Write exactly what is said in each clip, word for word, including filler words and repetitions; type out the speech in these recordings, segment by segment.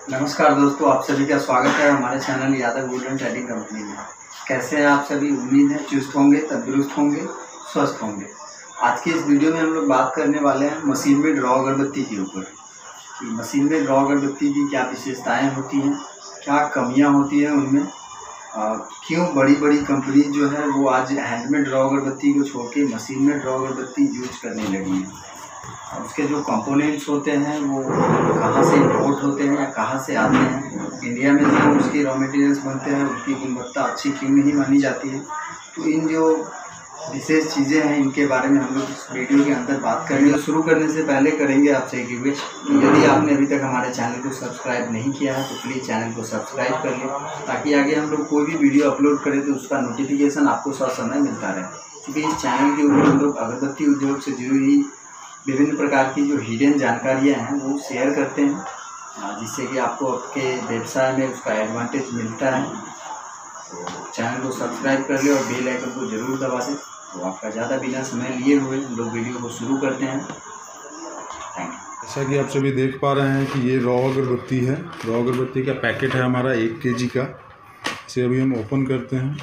नमस्कार दोस्तों, आप सभी का स्वागत है हमारे channel Yadav wooden trading company में। कैसे हैं आप सभी? उम्मीद है चुस्त होंगे, तंदुरुस्त होंगे, स्वस्थ होंगे। आज की इस वीडियो में हम लोग बात करने वाले हैं मशीन में ड्रॉ अगरबत्ती के ऊपर कि मशीन में ड्रॉ अगरबत्ती की क्या विशेषताएँ होती हैं, क्या कमियाँ होती हैं उनमें, क्यों बड़ी बड़ी कंपनी जो है वो आज हैंडमेड ड्रॉ अगरबत्ती को छोड़ के मशीन में ड्रॉ अगरबत्ती यूज करने लगी है। उसके जो कंपोनेंट्स होते हैं वो कहाँ से इंपोर्ट होते हैं या कहाँ से आते हैं, इंडिया में जो उसके रॉ मटेरियल्स बनते हैं उसकी गुणवत्ता अच्छी क्यों नहीं मानी जाती है। तो इन जो विशेष चीज़ें हैं इनके बारे में हम लोग इस वीडियो के अंदर बात करेंगे। तो शुरू करने से पहले करेंगे आपसे एक रिक्वेस्ट, यदि आपने अभी तक हमारे चैनल को सब्सक्राइब नहीं किया है तो प्लीज़ चैनल को सब्सक्राइब कर लें, ताकि आगे हम लोग कोई भी वीडियो अपलोड करें तो उसका नोटिफिकेशन आपको समय मिलता रहे। क्योंकि इस चैनल के ऊपर हम लोग अगरबत्ती उद्योग से जुड़ी हुई विभिन्न प्रकार की जो हिडन जानकारियाँ हैं वो शेयर करते हैं, जिससे कि आपको आपके व्यवसाय में उसका एडवांटेज मिलता है। तो चैनल को सब्सक्राइब कर ले और बेल आइकन को ज़रूर दबा दें। तो आपका ज़्यादा बिना समय लिए हुए हम लोग वीडियो को शुरू करते हैं। Thank you. जैसा कि आप सभी देख पा रहे हैं कि ये रॉ अगरबत्ती है। रॉ अगरबत्ती का पैकेट है हमारा एक केजी का। इसे अभी हम ओपन करते हैं।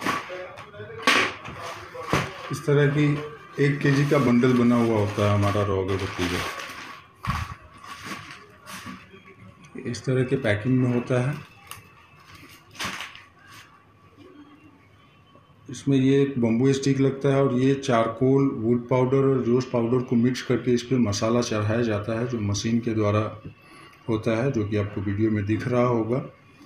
इस तरह की एक केजी का बंडल बना हुआ होता है हमारा रॉ अगरबत्ती का। इस तरह के पैकिंग में होता है। इसमें ये एक बम्बू स्टिक लगता है और ये चारकोल, वुड पाउडर और रोज पाउडर को मिक्स करके इस पर मसाला चढ़ाया जाता है, जो मशीन के द्वारा होता है, जो कि आपको वीडियो में दिख रहा होगा।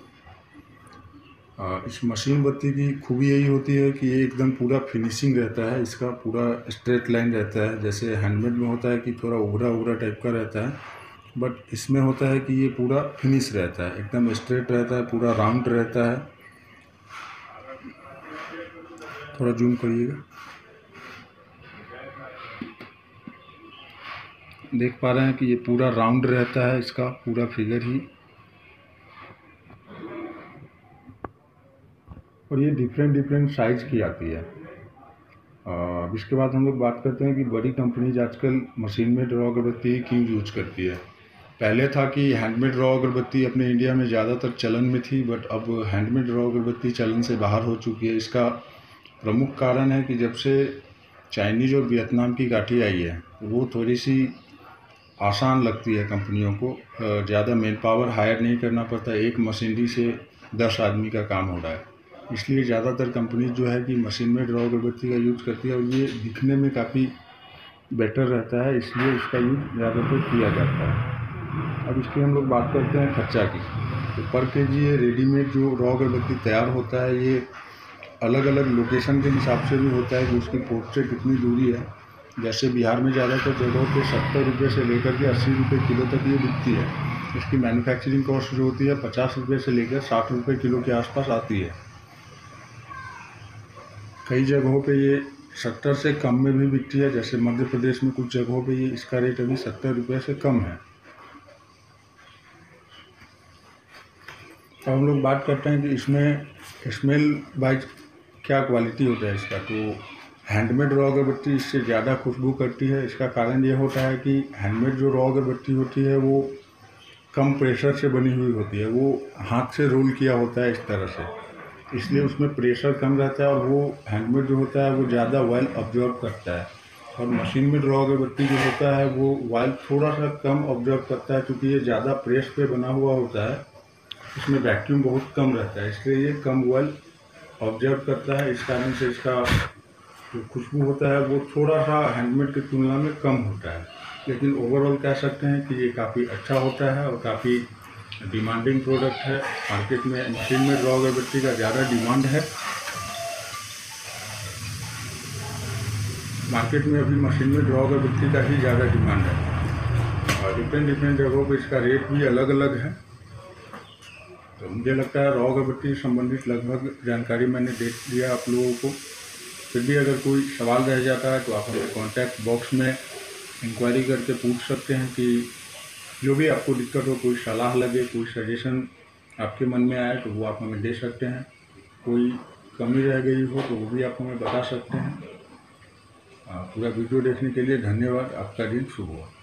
इस मशीन बत्ती की खूबी यही होती है कि ये एकदम पूरा फिनिशिंग रहता है, इसका पूरा स्ट्रेट लाइन रहता है। जैसे हैंडमेड में होता है कि थोड़ा उभरा उभरा टाइप का रहता है, बट इसमें होता है कि ये पूरा फिनिश रहता है, एकदम स्ट्रेट रहता है, पूरा राउंड रहता है। थोड़ा जूम करिएगा, देख पा रहे हैं कि ये पूरा राउंड रहता है, इसका पूरा फिगर ही। और ये डिफरेंट डिफरेंट साइज़ की आती है। अब इसके बाद हम लोग बात करते हैं कि बड़ी कंपनीज आजकल मशीन में ड्रॉ अगरबत्ती क्यों यूज करती है। पहले था कि हैंडमेड ड्रॉ अगरबत्ती अपने इंडिया में ज़्यादातर चलन में थी, बट अब हैंडमेड ड्रॉ अगरबत्ती चलन से बाहर हो चुकी है। इसका प्रमुख कारण है कि जब से चाइनीज़ और वियतनाम की काठी आई है, वो थोड़ी सी आसान लगती है कंपनियों को। ज़्यादा मैन पावर हायर नहीं करना पड़ता, एक मशीनरी से दस आदमी का काम हो रहा है। इसलिए ज़्यादातर कंपनी जो है कि मशीन में ड्रॉ अगरबत्ती का यूज़ करती है और ये दिखने में काफ़ी बेटर रहता है, इसलिए इसका यूज़ ज़्यादातर किया जाता है। अब इसकी हम लोग बात करते हैं खर्चा की। तो पर के जी ये रेडीमेड जो रॉ अगरबत्ती तैयार होता है, ये अलग अलग लोकेशन के हिसाब से भी होता है कि उसकी पोस्ट से कितनी दूरी है। जैसे बिहार में ज़्यादातर जगहों पे सत्तर रुपये से लेकर के अस्सी रुपये किलो तक ये बिकती है। इसकी मैन्युफैक्चरिंग कॉस्ट जो होती है पचास रुपये से लेकर साठ रुपये किलो के आसपास आती है। कई जगहों पे ये सत्तर से कम में भी बिकती है, जैसे मध्य प्रदेश में कुछ जगहों पे ये इसका रेट अभी सत्तर रुपये से कम है। अब हम लोग बात करते हैं कि इसमें स्मेल वाइज क्या क्वालिटी होता है इसका। तो हैंडमेड रॉ अगरबत्ती इससे ज़्यादा खुशबू करती है। इसका कारण ये होता है कि हैंडमेड जो रॉ अगरबत्ती होती है वो कम प्रेशर से बनी हुई होती है, वो हाथ से रोल किया होता है इस तरह से, इसलिए उसमें प्रेशर कम रहता है और वो हैंडमेड जो होता है वो ज़्यादा ऑयल ऑब्जर्व करता है। और मशीन में ड्रॉ अगरबत्ती जो होता है वो ऑयल थोड़ा सा कम ऑब्जर्व करता है, क्योंकि ये ज़्यादा प्रेस पे बना हुआ होता है, इसमें वैक्यूम बहुत कम रहता है, इसलिए ये कम ऑयल ऑब्जर्व करता है। इस कारण से इसका जो खुशबू होता है वो थोड़ा सा हैंडमेड की तुलना में कम होता है। लेकिन ओवरऑल कह सकते हैं कि ये काफ़ी अच्छा होता है और काफ़ी डिमांडिंग प्रोडक्ट है। मार्केट में मशीन में ड्रॉ अगरबत्ती का ज़्यादा डिमांड है। मार्केट में अभी मशीन में ड्रॉ अगरबत्ती का ही ज़्यादा डिमांड है और डिफरेंट डिफरेंट जगहों पर इसका रेट भी अलग अलग है। तो मुझे लगता है रॉ अगरबत्ती से संबंधित लगभग जानकारी मैंने दे दिया आप लोगों को। फिर भी अगर कोई सवाल रह जाता है तो आप हमें कॉन्टैक्ट बॉक्स में इंक्वायरी करके पूछ सकते हैं कि जो भी आपको दिक्कत हो, कोई सलाह लगे, कोई सजेशन आपके मन में आए तो वो आप हमें दे सकते हैं। कोई कमी रह गई हो तो वो भी आप हमें बता सकते हैं। पूरा वीडियो देखने के लिए धन्यवाद। आपका दिन शुभ हो।